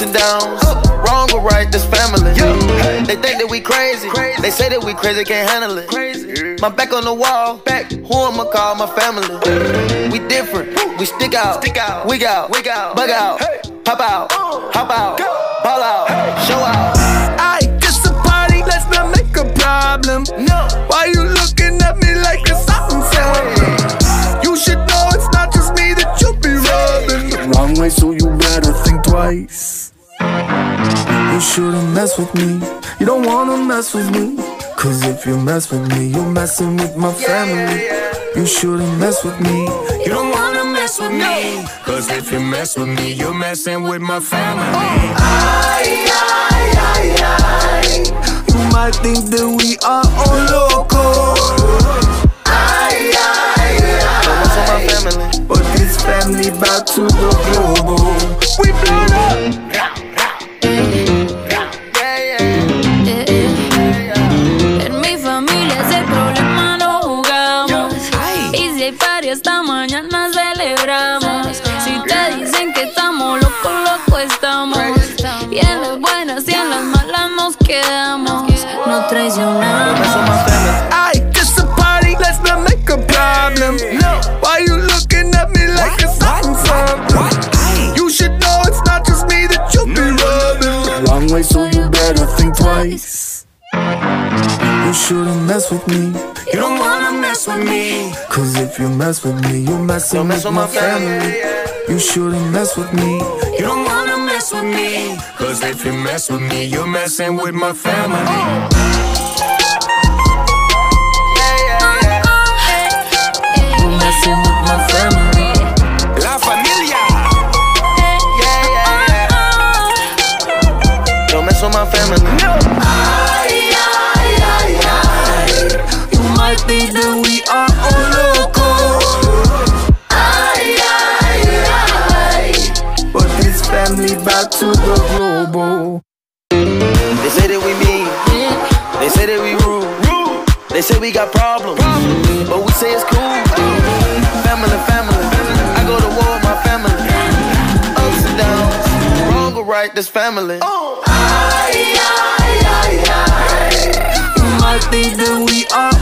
and downs, wrong or right, this family. They think that we crazy. They say that we crazy, can't handle it. My back on the wall, who I'ma call my family? We different, we stick out, wig out, bug out, pop out, hop out, ball out, show out. Aight, just a party, let's not make a problem. No, Why you looking at me like it's something? You should know it's not just me that you be rubbing the wrong way, so you better think twice. You shouldn't mess with me. You don't wanna mess with me. Cause if you mess with me, you're messing with my family. You shouldn't mess with me. You don't wanna mess with me. Cause if you mess with me, you're messing with my family. You might think that we are all loco. so my family. But this family bout to go global. We blown up. En mi familia ese problema no jugamos. Y si hay party esta mañana celebramos. Si te dicen que estamos locos, locos estamos. Y en las buenas y en las malas nos quedamos. No traicionamos. Aight, just a party, let's not make a problem. Why you looking at me like it's something? You should know it's not just me that you be rubbing the wrong way, so you better think twice. You shouldn't mess with me. You don't wanna mess with me. Cause if you mess with me, you're messing with my family. You shouldn't mess with me. You don't wanna mess with me. Cause if you mess with me, you're messing with my family. Messing with my family. La familia. Don't mess with my family. You might think that we are all loco. But this family back to the global. They say that we mean, they say that we rude. They say we got problems, but we say it's cool. Family, family, I go to war with my family. Ups and downs, wrong or right, this family. You might think that we are